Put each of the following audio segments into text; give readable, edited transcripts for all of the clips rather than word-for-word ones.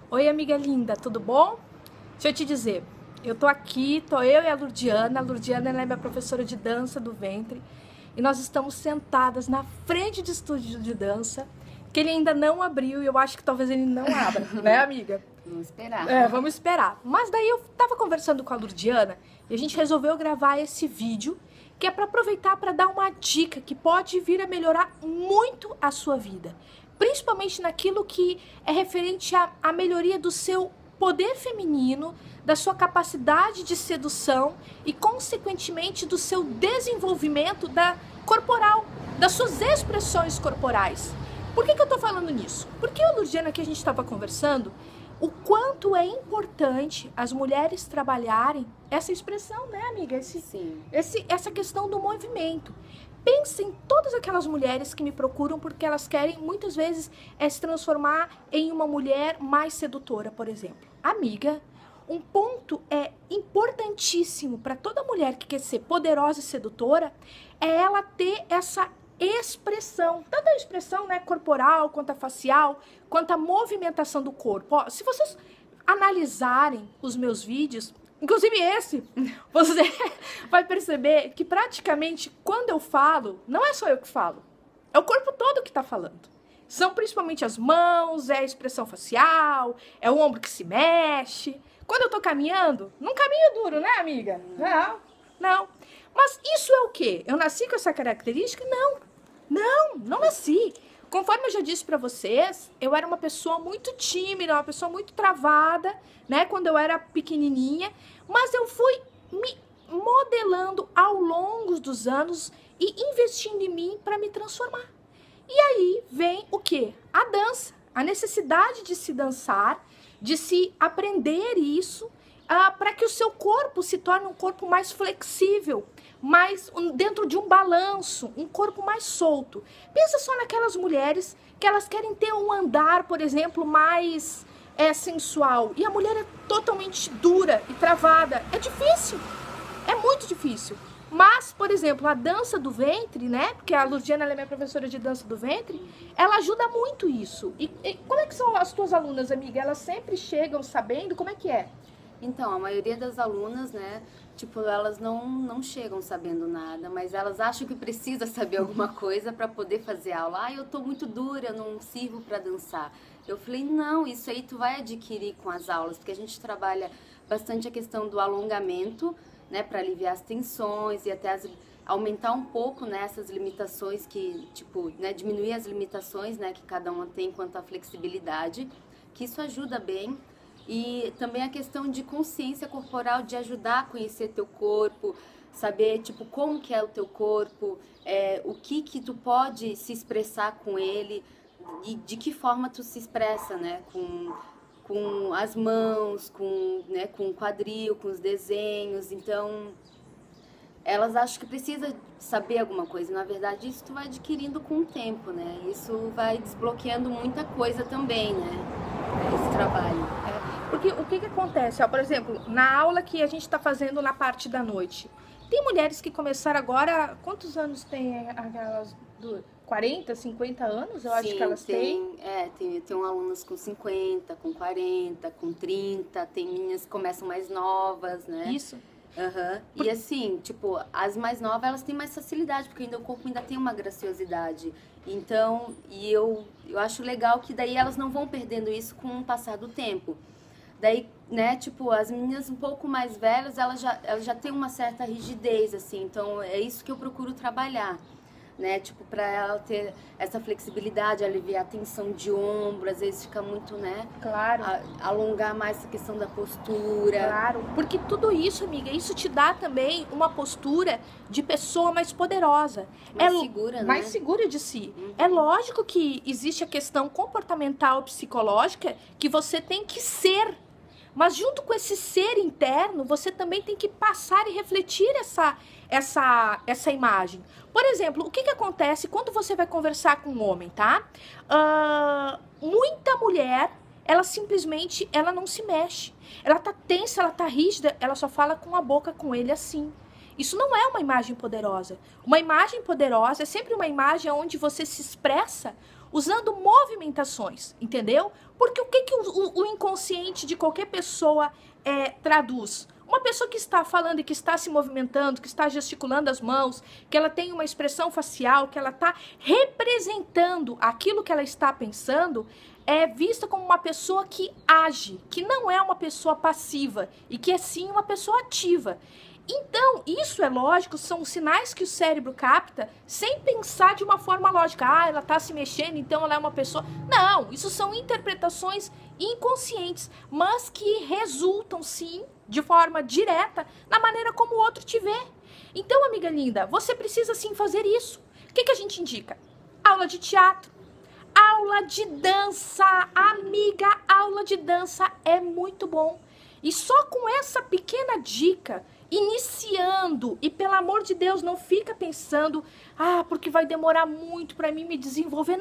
Oi, amiga linda, tudo bom? Deixa eu te dizer, eu tô aqui, tô eu e a Lurdiana. A Lurdiana, ela é minha professora de dança do ventre. E nós estamos sentadas na frente de estúdio de dança, que ele ainda não abriu e eu acho que talvez ele não abra, né, amiga? Vamos esperar. Vamos esperar. Mas daí eu tava conversando com a Lurdiana e a gente resolveu gravar esse vídeo, que é para aproveitar para dar uma dica que pode vir a melhorar muito a sua vida. Principalmente naquilo que é referente à melhoria do seu poder feminino, da sua capacidade de sedução e, consequentemente, do seu desenvolvimento corporal, das suas expressões corporais. Por que eu tô falando nisso? Porque a Lurdiana, que a gente estava conversando, o quanto é importante as mulheres trabalharem essa expressão, né, amiga? Essa questão do movimento. Pensa em todas aquelas mulheres que me procuram porque elas querem, muitas vezes, se transformar em uma mulher mais sedutora, por exemplo. Amiga, um ponto importantíssimo para toda mulher que quer ser poderosa e sedutora é ela ter essa expressão, tanto a expressão, né, corporal, quanto a facial, quanto a movimentação do corpo. Ó, se vocês analisarem os meus vídeos, inclusive esse, você vai perceber que praticamente quando eu falo, não é só eu que falo, é o corpo todo que está falando. São principalmente as mãos, é a expressão facial, é o ombro que se mexe. Quando eu tô caminhando, não caminho duro, né, amiga? Não. Mas isso é o quê? Eu nasci com essa característica? Não nasci. Conforme eu já disse pra vocês, eu era uma pessoa muito tímida, uma pessoa muito travada, né, quando eu era pequenininha, mas eu fui me modelando ao longo dos anos e investindo em mim para me transformar. E aí vem o quê? A dança, a necessidade de se dançar, de se aprender isso, para que o seu corpo se torne um corpo mais flexível, mais dentro de um balanço, um corpo mais solto. Pensa só naquelas mulheres que elas querem ter um andar, por exemplo, mais sensual, e a mulher é totalmente dura e travada. É difícil, é muito difícil. Mas, por exemplo, a dança do ventre, né? Porque a Lurdiana, ela é minha professora de dança do ventre, ela ajuda muito isso. E como é que são as tuas alunas, amiga? Elas sempre chegam sabendo? Como é que é? Então, a maioria das alunas, né, tipo, elas não chegam sabendo nada, mas elas acham que precisa saber alguma coisa para poder fazer aula. Ah, eu tô muito dura, eu não sirvo para dançar. Eu falei, não, isso aí tu vai adquirir com as aulas, porque a gente trabalha bastante a questão do alongamento, né, para aliviar as tensões e até aumentar um pouco, né, essas limitações que, tipo, né, diminuir as limitações, né, que cada uma tem quanto à flexibilidade, que isso ajuda bem. E também a questão de consciência corporal, de ajudar a conhecer teu corpo, saber, tipo, como que é o teu corpo, o que tu pode se expressar com ele e de que forma tu se expressa, né, com as mãos, né, com o quadril, com os desenhos. Então, elas acham que precisa saber alguma coisa. Na verdade, isso tu vai adquirindo com o tempo, né? Isso vai desbloqueando muita coisa também, né? Esse trabalho. Porque o que acontece? Ó, por exemplo, na aula que a gente está fazendo na parte da noite, tem mulheres que começaram agora... Quantos anos tem aquelas... 40, 50 anos, eu acho que elas têm. Tem alunas com 50, com 40, com 30, tem meninas que começam mais novas, né? Isso. Uhum. E assim, tipo, as mais novas, elas têm mais facilidade, porque ainda o corpo ainda tem uma graciosidade. Então, eu acho legal que daí elas não vão perdendo isso com o passar do tempo. Daí, né, tipo, as meninas um pouco mais velhas, elas já têm uma certa rigidez, assim. Então, é isso que eu procuro trabalhar, né? Tipo, pra ela ter essa flexibilidade, aliviar a tensão de ombro, às vezes fica muito, né? Claro. Alongar mais essa questão da postura. Claro, porque tudo isso, amiga, isso te dá também uma postura de pessoa mais poderosa. Mais segura, né? Mais segura de si. É lógico que existe a questão comportamental, psicológica, que você tem que ser. Mas junto com esse ser interno, você também tem que passar e refletir essa imagem. Por exemplo, o que acontece quando você vai conversar com um homem, tá? Muita mulher, ela simplesmente, ela não se mexe. Ela tá tensa, ela tá rígida, ela só fala com a boca com ele assim. Isso não é uma imagem poderosa. Uma imagem poderosa é sempre uma imagem onde você se expressa usando movimentações, entendeu? Porque o que o inconsciente de qualquer pessoa traduz? Uma pessoa que está falando e que está se movimentando, que está gesticulando as mãos, que ela tem uma expressão facial, que ela está representando aquilo que ela está pensando, é vista como uma pessoa que age, que não é uma pessoa passiva e que é sim uma pessoa ativa. Então, isso é lógico, são sinais que o cérebro capta sem pensar de uma forma lógica. Ah, ela está se mexendo, então ela é uma pessoa... Não, isso são interpretações inconscientes, mas que resultam, sim, de forma direta, na maneira como o outro te vê. Então, amiga linda, você precisa, sim, fazer isso. O que a gente indica? Aula de teatro, aula de dança. Amiga, aula de dança é muito bom. E só com essa pequena dica... iniciando, e pelo amor de Deus, não fica pensando, porque vai demorar muito para mim me desenvolver.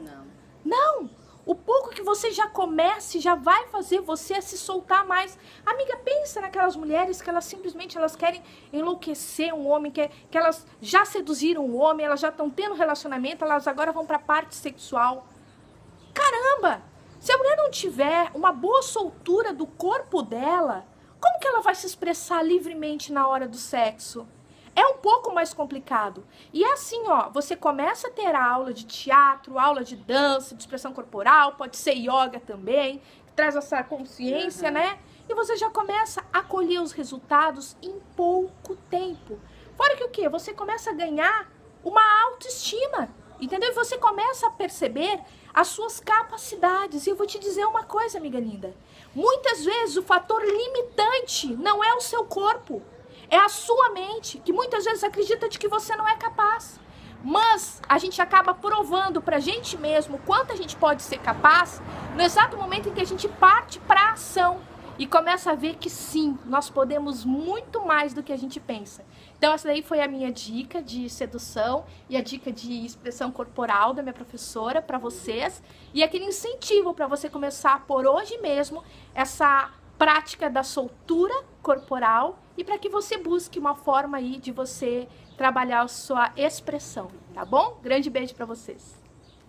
Não. O pouco que você já comece já vai fazer você se soltar mais. Amiga, pensa naquelas mulheres que elas simplesmente querem enlouquecer um homem, que elas já seduziram o homem, elas já estão tendo relacionamento, elas agora vão para a parte sexual. Caramba! Se a mulher não tiver uma boa soltura do corpo dela, como que ela vai se expressar livremente na hora do sexo? É um pouco mais complicado. E é assim, ó, você começa a ter aula de teatro, aula de dança, de expressão corporal, pode ser yoga também, que traz essa consciência, né? E você já começa a colher os resultados em pouco tempo. Fora que o quê? Você começa a ganhar uma autoestima, entendeu? E você começa a perceber as suas capacidades. E eu vou te dizer uma coisa, amiga linda. Muitas vezes o fator limitante não é o seu corpo, é a sua mente, que muitas vezes acredita de que você não é capaz. Mas a gente acaba provando pra gente mesmo quanto a gente pode ser capaz no exato momento em que a gente parte pra ação e começa a ver que sim, nós podemos muito mais do que a gente pensa. Então essa daí foi a minha dica de sedução e a dica de expressão corporal da minha professora para vocês. E aquele incentivo para você começar por hoje mesmo essa prática da soltura corporal e para que você busque uma forma aí de você trabalhar a sua expressão, tá bom? Grande beijo para vocês.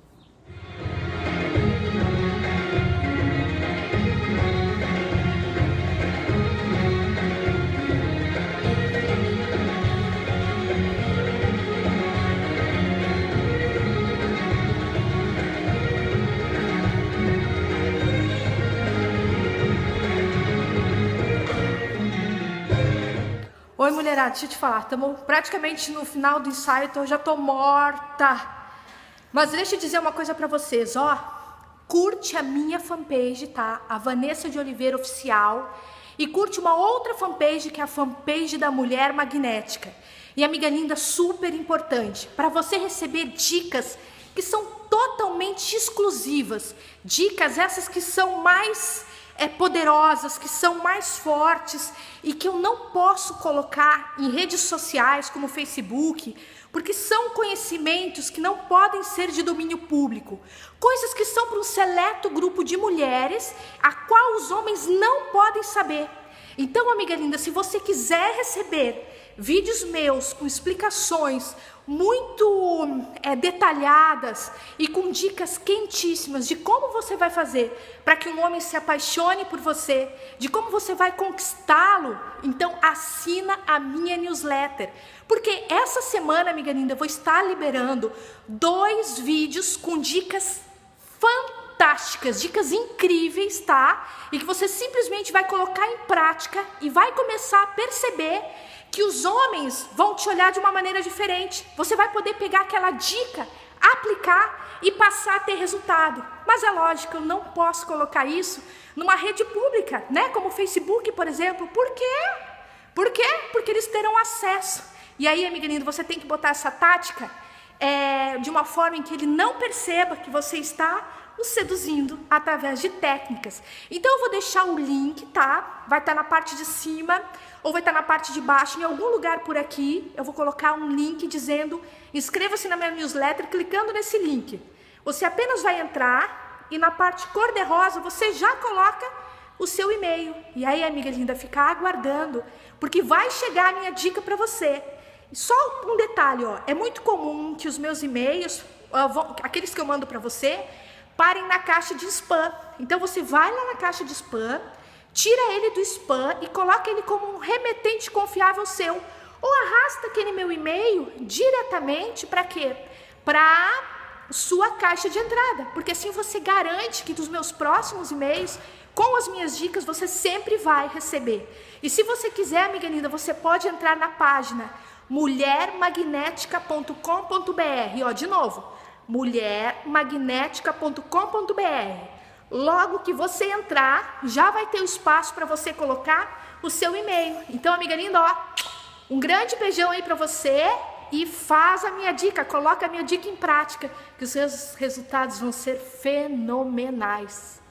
Oi, mulherada, deixa eu te falar, estamos praticamente no final do ensaio, então eu já tô morta. Mas deixa eu dizer uma coisa pra vocês, ó. Curte a minha fanpage, tá? A Vanessa de Oliveira Oficial. E curte uma outra fanpage, que é a fanpage da Mulher Magnética. E, amiga linda, super importante, para você receber dicas que são totalmente exclusivas. Dicas essas que são mais... poderosas, que são mais fortes e que eu não posso colocar em redes sociais como o Facebook, porque são conhecimentos que não podem ser de domínio público, coisas que são para um seleto grupo de mulheres, a qual os homens não podem saber. Então, amiga linda, se você quiser receber vídeos meus com explicações muito detalhadas e com dicas quentíssimas de como você vai fazer para que um homem se apaixone por você, de como você vai conquistá-lo, então assina a minha newsletter. Porque essa semana, amiga linda, eu vou estar liberando 2 vídeos com dicas fantásticas, dicas incríveis, tá? E que você simplesmente vai colocar em prática e vai começar a perceber que os homens vão te olhar de uma maneira diferente. Você vai poder pegar aquela dica, aplicar e passar a ter resultado. Mas é lógico, eu não posso colocar isso numa rede pública, né? Como o Facebook, por exemplo. Por quê? Por quê? Porque eles terão acesso. E aí, amiga linda, você tem que botar essa tática de uma forma em que ele não perceba que você está o seduzindo através de técnicas. Então eu vou deixar o link, tá? Vai estar na parte de cima ou vai estar na parte de baixo, em algum lugar por aqui. Eu vou colocar um link dizendo inscreva-se na minha newsletter, clicando nesse link. Você apenas vai entrar e na parte cor-de-rosa você já coloca o seu e-mail. E aí, amiga linda, ficar aguardando, porque vai chegar a minha dica para você. Só um detalhe, ó, é muito comum que os meus e-mails aqueles que eu mando para você, parem na caixa de spam. Então você vai lá na caixa de spam, tira ele do spam e coloca ele como um remetente confiável seu. Ou arrasta aquele meu e-mail diretamente para quê? Para sua caixa de entrada. Porque assim você garante que dos meus próximos e-mails, com as minhas dicas, você sempre vai receber. E se você quiser, amiga linda, você pode entrar na página mulhermagnética.com.br. Ó, de novo, mulhermagnética.com.br. Logo que você entrar, já vai ter o espaço para você colocar o seu e-mail. Então, amiga linda, ó, um grande beijão aí para você e faz a minha dica, coloca a minha dica em prática, que os seus resultados vão ser fenomenais.